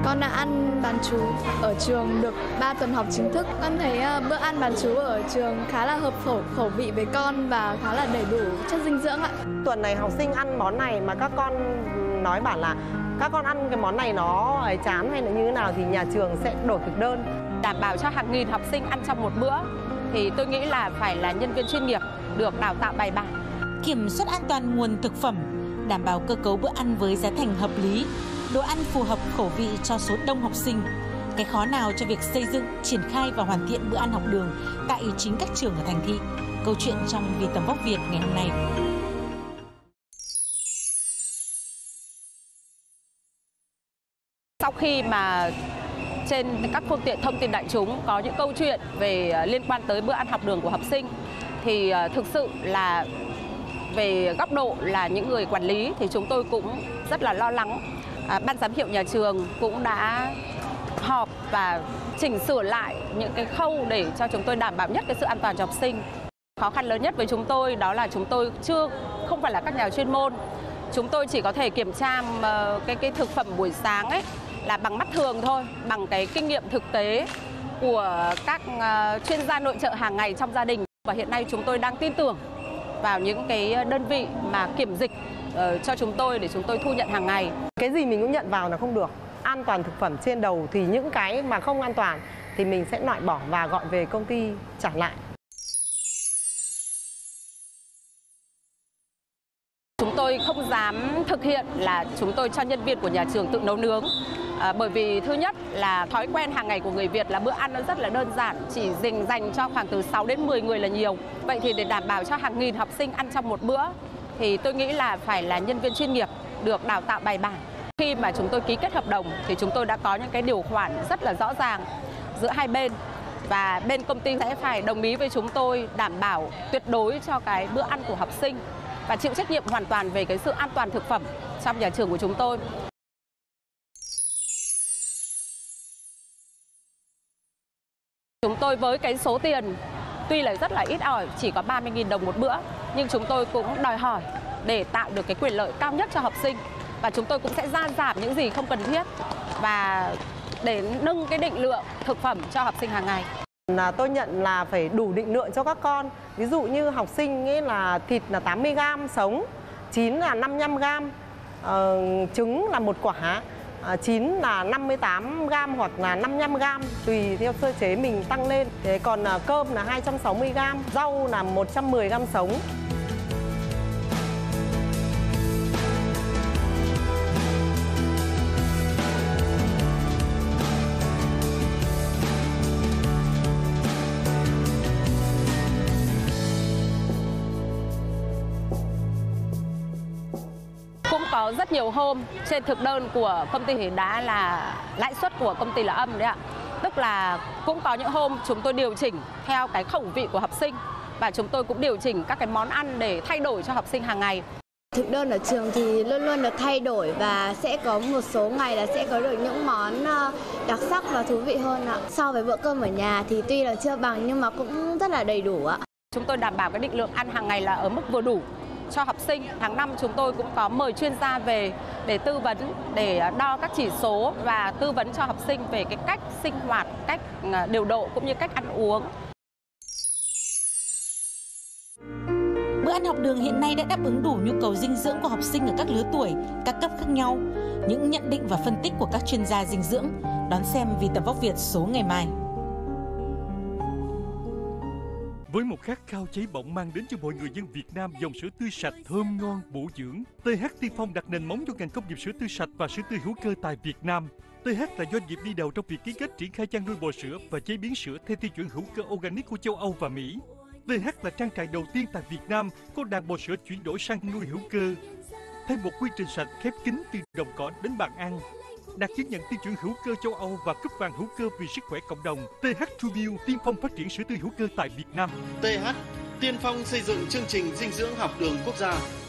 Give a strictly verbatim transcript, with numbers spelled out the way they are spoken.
Con đã ăn bán trú ở trường được ba tuần học chính thức. Con thấy bữa ăn bán trú ở trường khá là hợp khẩu khẩu vị với con và khá là đầy đủ chất dinh dưỡng ạ. Tuần này học sinh ăn món này mà các con nói bảo là các con ăn cái món này nó ấy chán hay là như thế nào thì nhà trường sẽ đổi thực đơn. Đảm bảo cho hàng nghìn học sinh ăn trong một bữa thì tôi nghĩ là phải là nhân viên chuyên nghiệp được đào tạo bài bản. Kiểm soát an toàn nguồn thực phẩm, đảm bảo cơ cấu bữa ăn với giá thành hợp lý, đồ ăn phù hợp khẩu vị cho số đông học sinh. Cái khó nào cho việc xây dựng, triển khai và hoàn thiện bữa ăn học đường tại chính các trường ở thành thị? Câu chuyện trong Vì Tầm Vóc Việt ngày hôm nay. Sau khi mà trên các phương tiện thông tin đại chúng có những câu chuyện về liên quan tới bữa ăn học đường của học sinh thì thực sự là về góc độ là những người quản lý thì chúng tôi cũng rất là lo lắng. À, ban giám hiệu nhà trường cũng đã họp và chỉnh sửa lại những cái khâu để cho chúng tôi đảm bảo nhất cái sự an toàn cho học sinh. Khó khăn lớn nhất với chúng tôi đó là chúng tôi chưa không phải là các nhà chuyên môn. Chúng tôi chỉ có thể kiểm tra cái cái thực phẩm buổi sáng ấy là bằng mắt thường thôi, bằng cái kinh nghiệm thực tế của các chuyên gia nội trợ hàng ngày trong gia đình. Và hiện nay chúng tôi đang tin tưởng vào những cái đơn vị mà kiểm dịch uh, cho chúng tôi để chúng tôi thu nhận hàng ngày. Cái gì mình cũng nhận vào là không được. An toàn thực phẩm trên đầu thì những cái mà không an toàn thì mình sẽ loại bỏ và gọi về công ty trả lại. Chúng tôi không dám thực hiện là chúng tôi cho nhân viên của nhà trường tự nấu nướng. À, bởi vì thứ nhất là thói quen hàng ngày của người Việt là bữa ăn nó rất là đơn giản, chỉ dành dành cho khoảng từ sáu đến mười người là nhiều. Vậy thì để đảm bảo cho hàng nghìn học sinh ăn trong một bữa thì tôi nghĩ là phải là nhân viên chuyên nghiệp được đào tạo bài bản. Khi mà chúng tôi ký kết hợp đồng thì chúng tôi đã có những cái điều khoản rất là rõ ràng giữa hai bên và bên công ty sẽ phải đồng ý với chúng tôi đảm bảo tuyệt đối cho cái bữa ăn của học sinh và chịu trách nhiệm hoàn toàn về cái sự an toàn thực phẩm trong nhà trường của chúng tôi. Chúng tôi với cái số tiền tuy là rất là ít ỏi, chỉ có ba mươi nghìn đồng một bữa, nhưng chúng tôi cũng đòi hỏi để tạo được cái quyền lợi cao nhất cho học sinh. Và chúng tôi cũng sẽ gia giảm những gì không cần thiết và để nâng cái định lượng thực phẩm cho học sinh hàng ngày. Là tôi nhận là phải đủ định lượng cho các con. Ví dụ như học sinh ấy là thịt là tám mươi gam sống, chín là năm mươi lăm gam, uh, trứng là một quả, uh, chín là năm mươi tám gam hoặc là năm mươi lăm gam, tùy theo sơ chế mình tăng lên. Thế còn uh, cơm là hai trăm sáu mươi gam, rau là một trăm mười gam sống. Cũng có rất nhiều hôm trên thực đơn của công ty thì đã là lãi suất của công ty là âm đấy ạ. Tức là cũng có những hôm chúng tôi điều chỉnh theo cái khẩu vị của học sinh và chúng tôi cũng điều chỉnh các cái món ăn để thay đổi cho học sinh hàng ngày. Thực đơn ở trường thì luôn luôn được thay đổi và sẽ có một số ngày là sẽ có được những món đặc sắc và thú vị hơn ạ. So với bữa cơm ở nhà thì tuy là chưa bằng nhưng mà cũng rất là đầy đủ ạ. Chúng tôi đảm bảo cái định lượng ăn hàng ngày là ở mức vừa đủ cho học sinh. Hàng năm chúng tôi cũng có mời chuyên gia về để tư vấn, để đo các chỉ số và tư vấn cho học sinh về cái cách sinh hoạt, cách điều độ cũng như cách ăn uống. Bữa ăn học đường hiện nay đã đáp ứng đủ nhu cầu dinh dưỡng của học sinh ở các lứa tuổi, các cấp khác nhau. Những nhận định và phân tích của các chuyên gia dinh dưỡng. Đón xem Vì Tầm Vóc Việt số ngày mai. Với một khát khao cháy bỏng mang đến cho mọi người dân Việt Nam dòng sữa tươi sạch thơm ngon bổ dưỡng, tê hát Tiên Phong đặt nền móng cho ngành công nghiệp sữa tươi sạch và sữa tươi hữu cơ tại Việt Nam. tê hát là doanh nghiệp đi đầu trong việc ký kết triển khai chăn nuôi bò sữa và chế biến sữa theo tiêu chuẩn hữu cơ organic của châu Âu và Mỹ. tê hát là trang trại đầu tiên tại Việt Nam có đàn bò sữa chuyển đổi sang nuôi hữu cơ, theo một quy trình sạch khép kín từ đồng cỏ đến bàn ăn. Đạt chứng nhận tiêu chuẩn hữu cơ châu Âu và cúp vàng hữu cơ vì sức khỏe cộng đồng. tê hát Trubio tiên phong phát triển sữa tươi hữu cơ tại Việt Nam. tê hát tiên phong xây dựng chương trình dinh dưỡng học đường quốc gia.